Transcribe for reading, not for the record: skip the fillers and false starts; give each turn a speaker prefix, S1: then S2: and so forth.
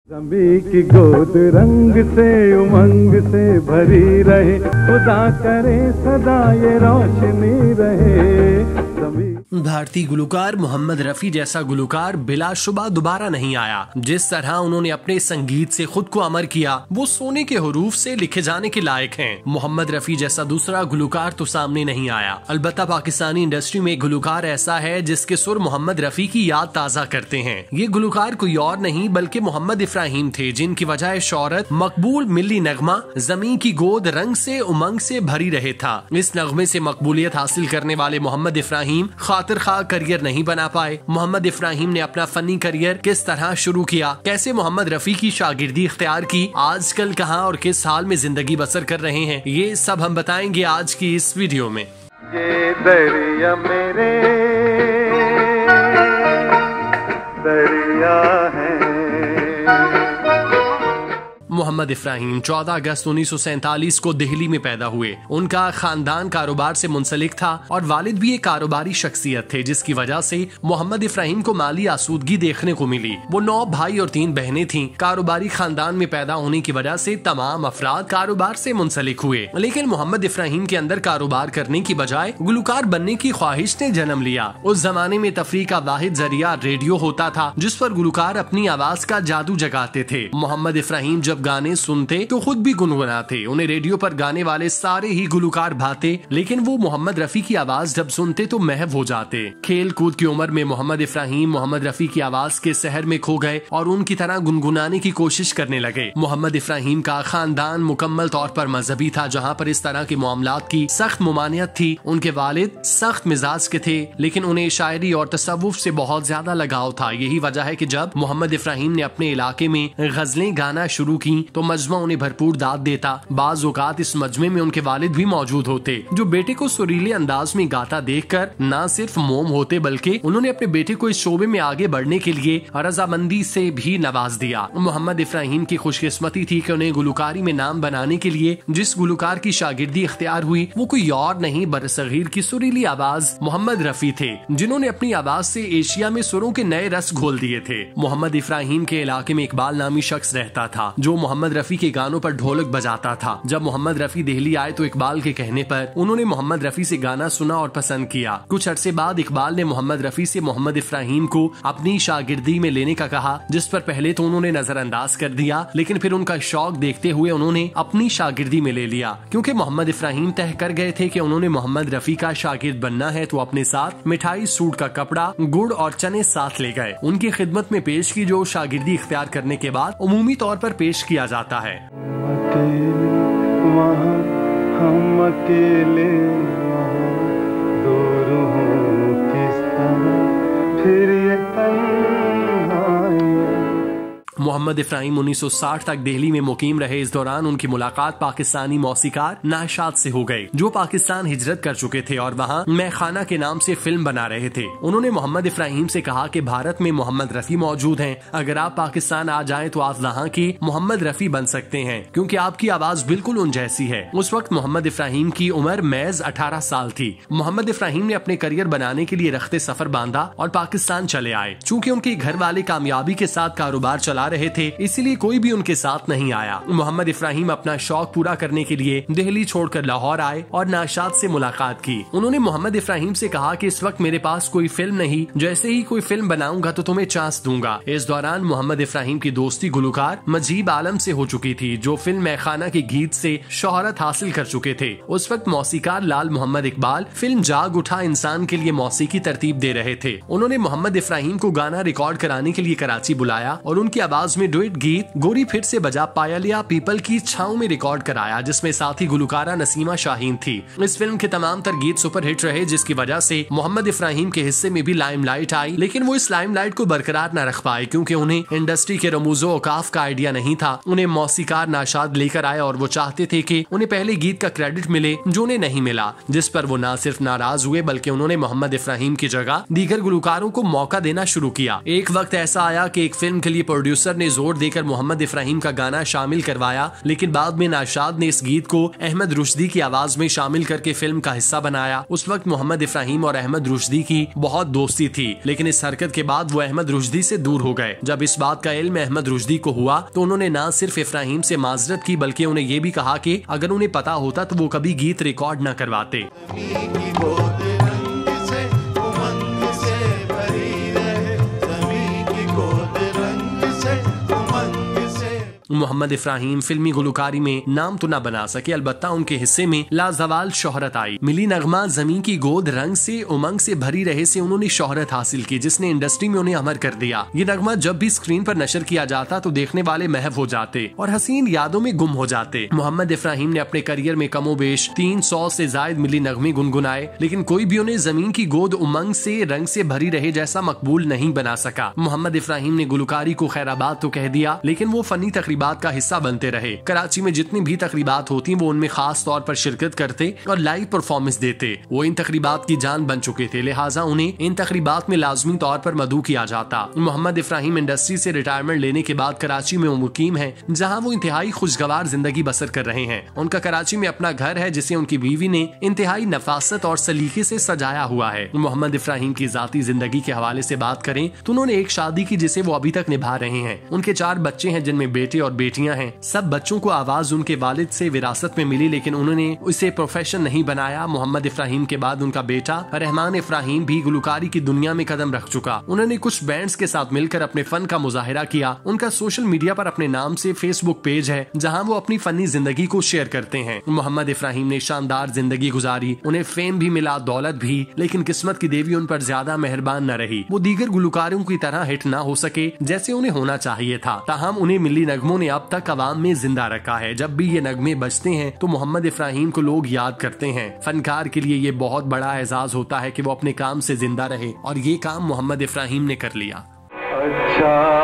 S1: ज़मीं की गोद रंग से उमंग से भरी रहे, खुदा करे सदा ये रोशनी रहे।
S2: भारतीय गुलकार मोहम्मद रफी जैसा गुलकार बिलाशुबा दोबारा नहीं आया। जिस तरह उन्होंने अपने संगीत से खुद को अमर किया, वो सोने के हरूफ से लिखे जाने के लायक हैं। मोहम्मद रफी जैसा दूसरा गुलकार तो सामने नहीं आया। अलबत्ता पाकिस्तानी इंडस्ट्री में एक गुलकार ऐसा है जिसके सुर मोहम्मद रफी की याद ताज़ा करते हैं। ये गुलकार कोई और नहीं बल्कि मोहम्मद इफ्राहिम थे, जिनकी वजह शोहरत मकबूल मिल्ली नगमा ज़मीं की गोद रंग से उमंग से भरी रहे था। इस नगमे से मकबूलियत हासिल करने वाले मोहम्मद इफ्राहिम खातिर खा करियर नहीं बना पाए। मोहम्मद इफ्राहिम ने अपना फनी करियर किस तरह शुरू किया, कैसे मोहम्मद रफी की शागिर्दी इख्तियार की, आजकल कहां और किस हाल में जिंदगी बसर कर रहे हैं, ये सब हम बताएंगे आज की इस वीडियो में।
S1: ये दरिया मेरे दरिया है।
S2: मोहम्मद इफ्राहिम 14 अगस्त 1947 को दिल्ली में पैदा हुए। उनका खानदान कारोबार से मुंसलिक था और वालिद भी एक कारोबारी शख्सियत थे, जिसकी वजह से मोहम्मद इफ्राहिम को माली आसूदगी देखने को मिली। वो 9 भाई और 3 बहनें थीं। कारोबारी खानदान में पैदा होने की वजह से तमाम अफराद कारोबार से मुंसलिक हुए, लेकिन मोहम्मद इफ्राहिम के अंदर कारोबार करने की बजाय गुलकार बनने की ख्वाहिश ने जन्म लिया। उस जमाने में तफरीह का वाहिद जरिया रेडियो होता था, जिस पर गुलकार अपनी आवाज का जादू जगाते थे। मोहम्मद इफ्राहिम जब गाने सुनते तो खुद भी गुनगुनाते। उन्हें रेडियो पर गाने वाले सारे ही गुलकार भाते, लेकिन वो मोहम्मद रफी की आवाज जब सुनते तो महव हो जाते। खेल कूद की उम्र में मोहम्मद इफ्राहिम मोहम्मद रफी की आवाज के शहर में खो गए और उनकी तरह गुनगुनाने की कोशिश करने लगे। मोहम्मद इफ्राहिम का खानदान मुकम्मल तौर पर मजहबी था, जहाँ पर इस तरह के मामलात की सख्त मुमानियत थी। उनके वालिद सख्त मिजाज के थे, लेकिन उन्हें शायरी और तसव्वुफ से बहुत ज्यादा लगाव था। यही वजह है कि जब मोहम्मद इफ्राहिम ने अपने इलाके में गजलें गाना शुरू की तो मजमा उन्हें भरपूर दाद देता। बाज़ औक़ात इस मजमे में उनके वालिद भी मौजूद होते, जो बेटे को सुरीले अंदाज में गाता देखकर न सिर्फ मोम होते बल्कि उन्होंने अपने बेटे को इस शोबे में आगे बढ़ने के लिए रजामंदी से भी नवाज दिया। मोहम्मद इफ्राहिम की खुशकिस्मती थी कि उन्हें गुलकारी में नाम बनाने के लिए जिस गुलकार की शागिर्दी इख्तियार हुई वो कोई और नहीं बरसगीर की सुरीली आवाज मोहम्मद रफी थे, जिन्होंने अपनी आवाज से एशिया में सुरों के नए रस घोल दिए थे। मोहम्मद इफ्राहिम के इलाके में इकबाल नामी शख्स रहता था, जो मोहम्मद रफी के गानों पर ढोलक बजाता था। जब मोहम्मद रफी दिल्ली आए तो इकबाल के कहने पर उन्होंने मोहम्मद रफी से गाना सुना और पसंद किया। कुछ अरसे बाद इकबाल ने मोहम्मद रफी से मोहम्मद इफ्राहिम को अपनी शागिर्दी में लेने का कहा, जिस पर पहले तो उन्होंने नजरअंदाज कर दिया, लेकिन फिर उनका शौक देखते हुए उन्होंने अपनी शागिर्दी में ले लिया। क्योंकि मोहम्मद इफ्राहिम तय कर गए थे कि उन्होंने मोहम्मद रफी का शागिर्द बनना है, तो अपने साथ मिठाई, सूट का कपड़ा, गुड़ और चने साथ ले गए। उनकी खिदमत में पेश की, जो शागिर्दी इख्तियार करने के बाद उमूमी तौर पर पेश किया जाता है।
S1: वहाँ हम अकेले वहाँ दूर हों किस तरह फिर ये
S2: मोहम्मद इफ्राहिम 1960 तक दिल्ली में मुकीम रहे। इस दौरान उनकी मुलाकात पाकिस्तानी मौसीकार नाशाद से हो गई, जो पाकिस्तान हिजरत कर चुके थे और वहाँ मैं खाना के नाम से फिल्म बना रहे थे। उन्होंने मोहम्मद इफ्राहिम से कहा कि भारत में मोहम्मद रफी मौजूद हैं, अगर आप पाकिस्तान आ जाएं तो आप वहाँ के मोहम्मद रफी बन सकते हैं, क्योंकि आपकी आवाज बिल्कुल उन जैसी है। उस वक्त मोहम्मद इफ्राहिम की उम्र महज 18 साल थी। मोहम्मद इफ्राहिम ने अपने करियर बनाने के लिए रख्ते सफर बांधा और पाकिस्तान चले आए। चूँकि उनके घर वाले कामयाबी के साथ कारोबार चला रहे थे, इसलिए कोई भी उनके साथ नहीं आया। मोहम्मद इफ्राहिम अपना शौक पूरा करने के लिए दिल्ली छोड़कर लाहौर आए और नाशाद से मुलाकात की। उन्होंने मोहम्मद इफ्राहिम से कहा कि इस वक्त मेरे पास कोई फिल्म नहीं, जैसे ही कोई फिल्म बनाऊंगा तो तुम्हें चांस दूंगा। इस दौरान मोहम्मद इफ्राहिम की दोस्ती गुलकार मजीब आलम से हो चुकी थी, जो फिल्म मैं खाना के गीत से शोहरत हासिल कर चुके थे। उस वक्त मौसीकार लाल मोहम्मद इकबाल फिल्म जाग उठा इंसान के लिए मौसीकी तरतीब दे रहे थे। उन्होंने मोहम्मद इफ्राहिम को गाना रिकॉर्ड कराने के लिए कराची बुलाया और उनकी आवाज में डुएट गीत गोरी फिर से बजा पाया लिया पीपल की छांव में रिकॉर्ड कराया, जिसमें साथी गुलकारा नसीमा शाहीन थी। इस फिल्म के तमाम तर गीत सुपरहिट रहे, जिसकी वजह से मोहम्मद इफ्राहिम के हिस्से में भी लाइमलाइट आई, लेकिन वो इस लाइमलाइट को बरकरार न रख पाए, क्योंकि उन्हें इंडस्ट्री के रमूजो औकाफ का आइडिया नहीं था। उन्हें मौसीकार नाशाद लेकर आए और वो चाहते थे कि उन्हें पहले गीत का क्रेडिट मिले, जो उन्हें नहीं मिला, जिस पर वो न सिर्फ नाराज हुए बल्कि उन्होंने मोहम्मद इफ्राहिम की जगह दीगर गुलकारों को मौका देना शुरू किया। एक वक्त ऐसा आया कि एक फिल्म के लिए प्रोड्यूसर प्रोड्यूसर ने जोर देकर मोहम्मद इफ्राहिम का गाना शामिल करवाया, लेकिन बाद में नाशाद ने इस गीत को अहमद रुश्दी की आवाज में शामिल करके फिल्म का हिस्सा बनाया। उस वक्त मोहम्मद इफ्राहिम और अहमद रुश्दी की बहुत दोस्ती थी, लेकिन इस हरकत के बाद वो अहमद रुश्दी से दूर हो गए। जब इस बात का इल्म अहमद रुश्दी को हुआ तो उन्होंने न सिर्फ इफ्राहिम से माजरत की, बल्कि उन्हें ये भी कहा कि अगर उन्हें पता होता तो वो कभी गीत रिकॉर्ड न करवाते। मोहम्मद इफ्राहिम फिल्मी गुलकारी में नाम तो न बना सके, अलबत्ता उनके हिस्से में लाजवाल शोहरत आई। मिली नगमा जमीन की गोद रंग से उमंग से भरी रहे से उन्होंने शोहरत हासिल की, जिसने इंडस्ट्री में उन्हें अमर कर दिया। ये नगमा जब भी स्क्रीन पर नशर किया जाता तो देखने वाले महव हो जाते और हसीन यादों में गुम हो जाते। मोहम्मद इफ्राहिम ने अपने करियर में कमोबेश 300 से जायद मिली नगमे गुनगुनाए, लेकिन कोई भी उन्हें जमीन की गोद उमंग से रंग से भरी रहे जैसा मकबूल नहीं बना सका। मोहम्मद इफ्राहिम ने गुलकारी को खैराबाद तो कह दिया, लेकिन वो फनी तकरीबात का हिस्सा बनते रहे। कराची में जितनी भी तकरीबात होती वो उनमें खास तौर पर शिरकत करते और लाइव परफॉर्मेंस देते। वो इन तकरीबात की जान बन चुके थे, लिहाजा उन्हें इन तकरीबात में लाजमी तौर पर मदऊ किया जाता। मोहम्मद इफ्राहिम इंडस्ट्री से रिटायरमेंट लेने के बाद कराची में मुकीम है, जहाँ वो इंतहाई खुशगवार जिंदगी बसर कर रहे हैं। उनका कराची में अपना घर है, जिसे उनकी बीवी ने इंतहाई नफासत और सलीके से सजाया हुआ है। मोहम्मद इफ्राहिम की जाती जिंदगी के हवाले से बात करें तो उन्होंने एक शादी की जिसे वो अभी तक निभा रहे हैं। उनके 4 बच्चे हैं, जिनमें बेटे और बेटियां हैं। सब बच्चों को आवाज उनके वालिद से विरासत में मिली, लेकिन उन्होंने इसे प्रोफेशन नहीं बनाया। मोहम्मद इफ्राहिम के बाद उनका बेटा रहमान इफ्राहिम भी गुलकारी की दुनिया में कदम रख चुका। उन्होंने कुछ बैंड्स के साथ मिलकर अपने फन का मुजाहिरा किया। उनका सोशल मीडिया पर अपने नाम से फेसबुक पेज है, जहां वो अपनी फनी जिंदगी को शेयर करते हैं। मोहम्मद इफ्राहिम ने शानदार जिंदगी गुजारी, उन्हें फेम भी मिला, दौलत भी, लेकिन किस्मत की देवी उन पर ज्यादा मेहरबान न रही। वो दीगर गुलकारों की तरह हिट न हो सके जैसे उन्हें होना चाहिए था। ताहम उन्हें मिली नगमों ने अब तक आवाम में जिंदा रखा है। जब भी ये नगमे बजते हैं तो मोहम्मद इफ्राहिम को लोग याद करते हैं। फनकार के लिए ये बहुत बड़ा एजाज होता है कि वो अपने काम से जिंदा रहे, और ये काम मोहम्मद इफ्राहिम ने कर लिया।
S1: अच्छा